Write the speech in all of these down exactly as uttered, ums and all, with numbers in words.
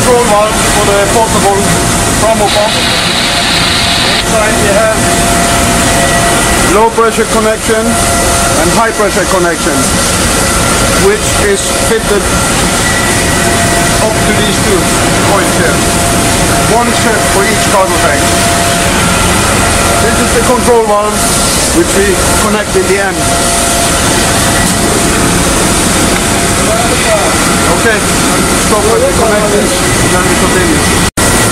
control valve for the portable thermal pump. Inside we have low pressure connection and high pressure connection, which is fitted up to these two points here. One set for each cargo tank. This is the control valve which we connect in the end. Okay, stop when we connect this, then we continue.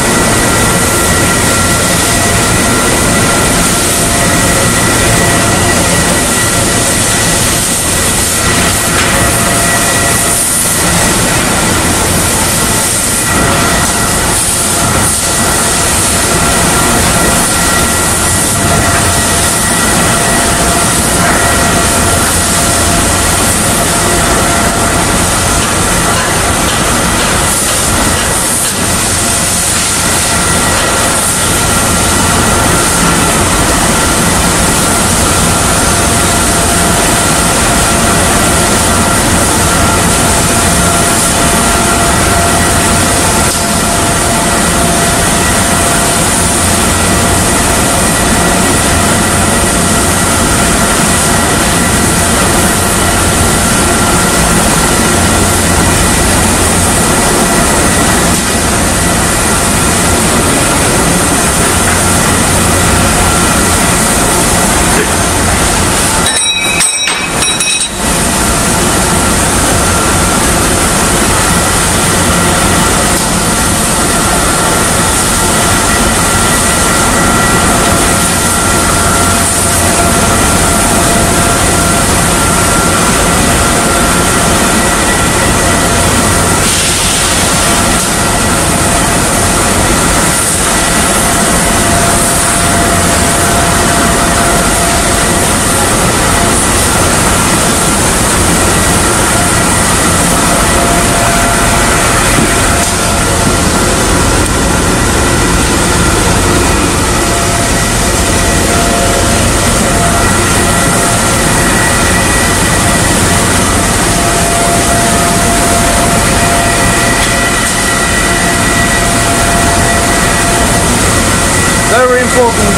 Very important,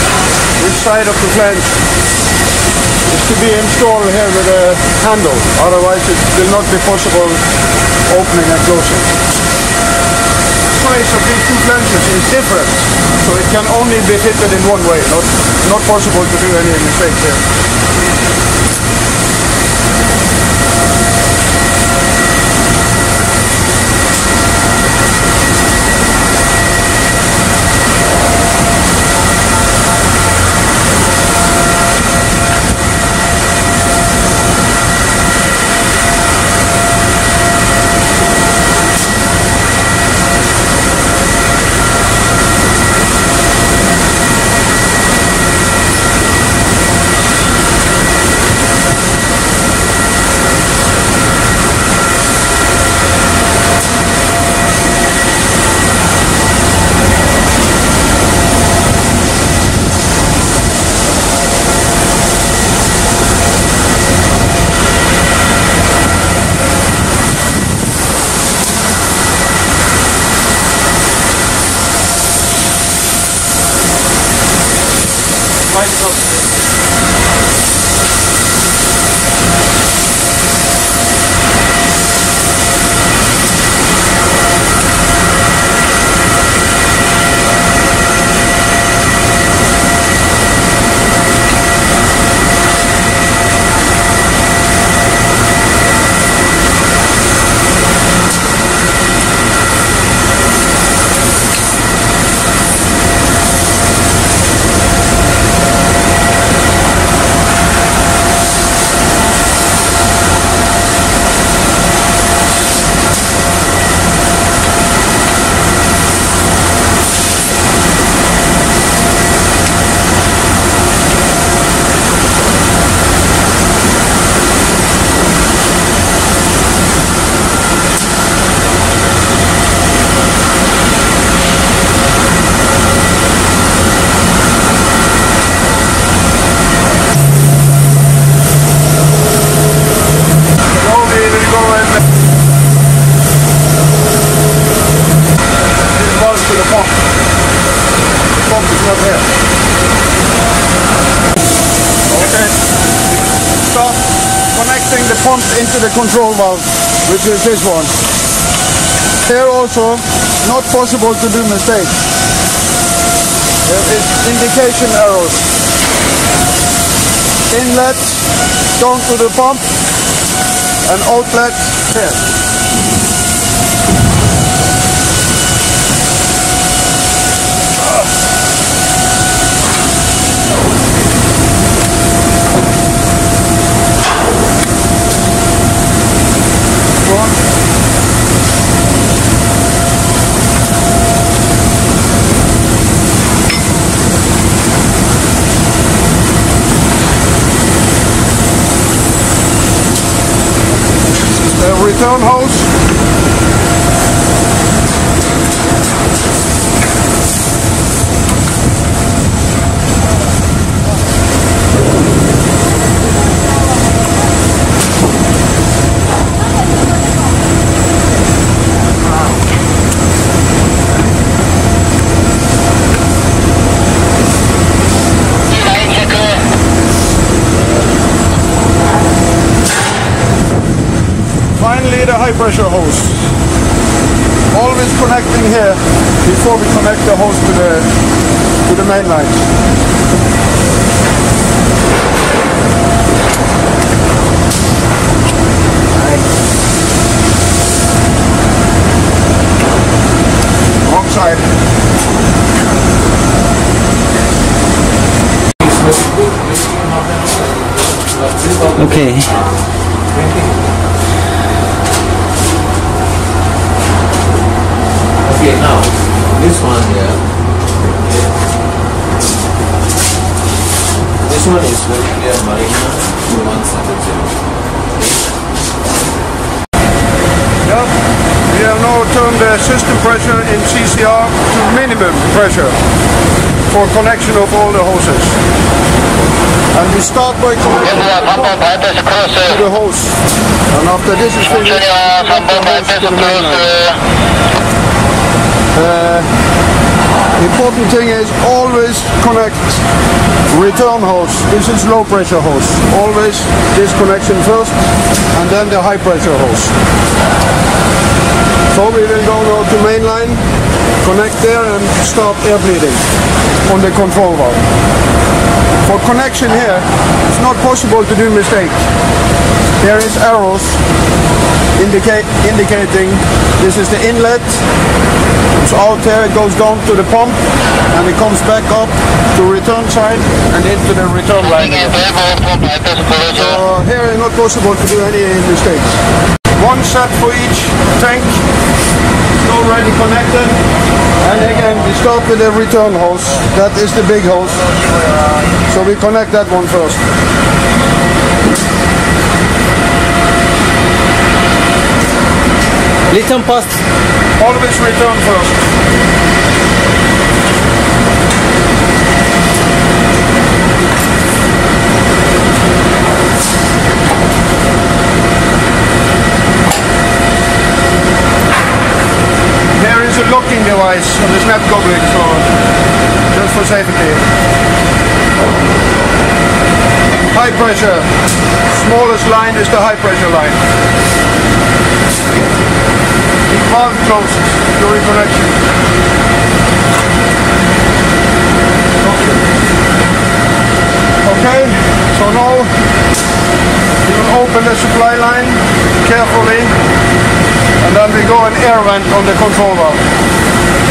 this side of the flange is to be installed here with a handle, otherwise it will not be possible opening and closing. The size of these two flanges is different, so it can only be fitted in one way, not, not possible to do any mistakes here. pump into the control valve, which is this one. Here also, not possible to do mistakes. There is indication arrows. Inlet down to the pump and outlet here. Return hose. Finally, the high pressure hose. Always connecting here before we connect the hose to the to the main line. Wrong side. Okay. Okay, now this one here, this one is very clear, Marina one seven zero. Yep. We have now turned the system pressure in C C R to minimum pressure for connection of all the hoses. And we start by connecting the pump to the hose. And after this is finished, we connect the hose to the main line. Uh, the important thing is always connect return hose. This is low pressure hose. Always this connection first and then the high pressure hose. So we will go now to main line, connect there and start air bleeding on the control valve. For connection here, it's not possible to do mistake. There is arrows indicate, indicating this is the inlet. It's out there, it goes down to the pump and it comes back up to return side and into the return line. So here it's not possible to do any mistakes. One set for each tank, already connected. And again we start with the return hose, that is the big hose. So we connect that one first. Return post. Always return first. There is a locking device on the snap coupling, so just for safety. High pressure. Smallest line is the high pressure line. Valve closed during connection. Okay, so now we will open the supply line carefully and then we go an air vent on the control valve.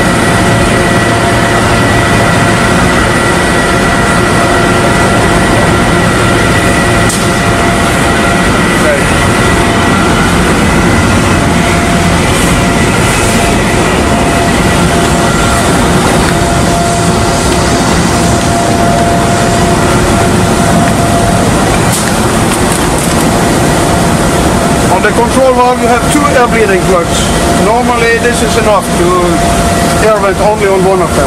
The control valve, you have two air bleeding plugs. Normally this is enough to air vent only on one of them.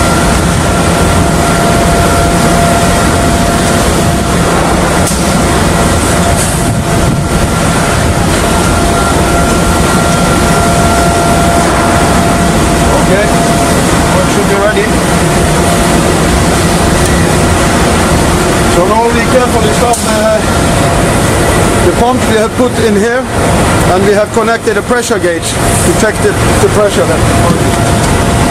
Okay, well, it should be ready. So now we carefully stop the, the pump. pump we have put in here, and we have connected a pressure gauge to check the, the pressure level.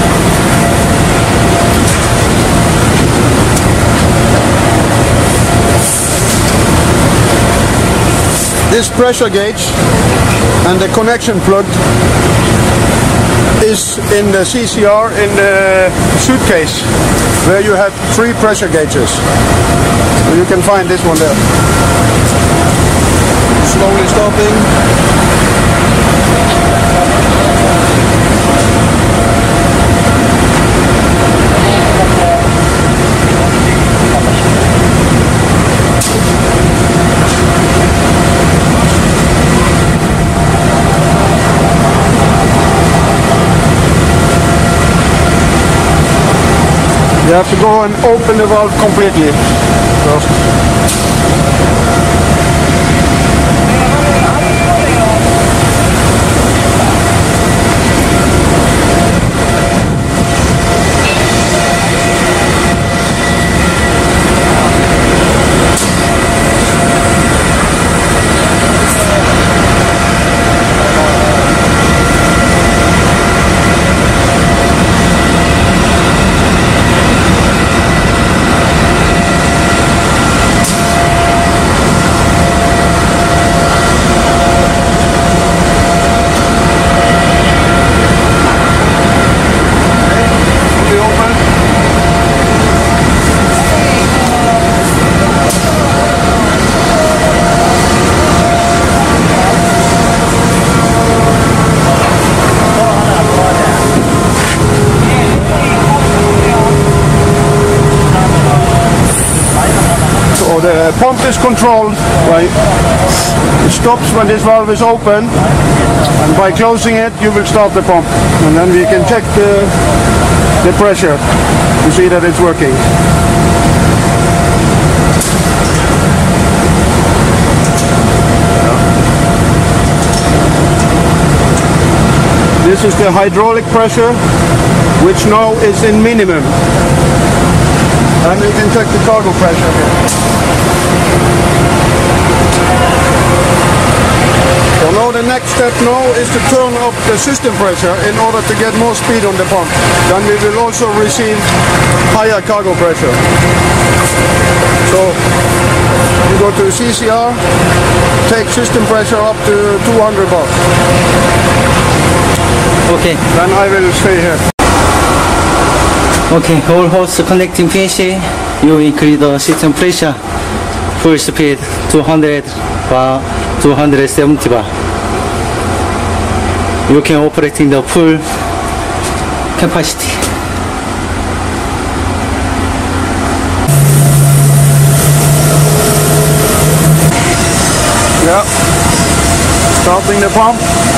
This pressure gauge and the connection plug is in the C C R in the suitcase, where you have three pressure gauges. So you can find this one there. Slowly stopping. You have to go and open the valve completely first. The pump is controlled, right? It stops when this valve is open, and by closing it you will start the pump, and then we can check the, the pressure to see that it's working. This is the hydraulic pressure, which now is in minimum. And you can check the cargo pressure here. So now the next step now is to turn up the system pressure in order to get more speed on the pump. Then we will also receive higher cargo pressure. So you go to C C R, take system pressure up to two hundred bar. Okay. Then I will stay here. Okay, all hosts connecting P C, you increase the system pressure, full speed two hundred bar, two hundred seventy bar. You can operate in the full capacity. Yeah, starting the pump.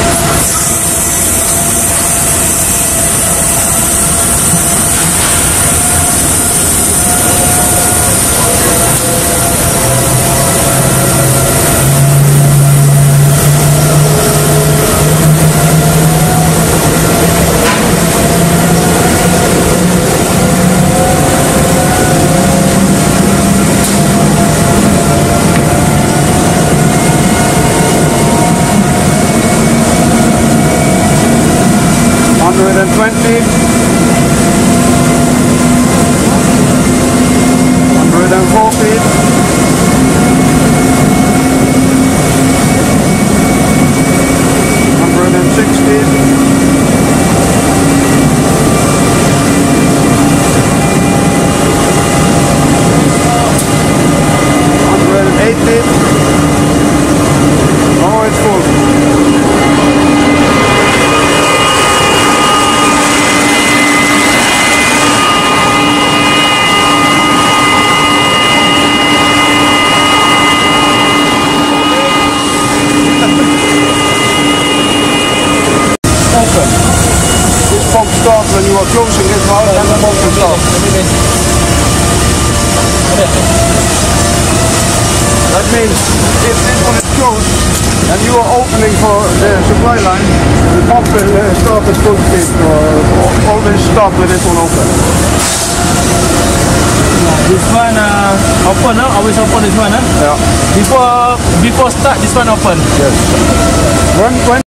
one twenty, one forty, one sixty, one eighty. Oh, it's full. Start when you are closing this valve, and the pump will start. That means if this one is closed and you are opening for the supply line, the pump will uh, start at full speed, or always start with this one open. This one, uh, how Open, no? Always open this one, huh? Yeah. Before before start, this one open. Yes. When when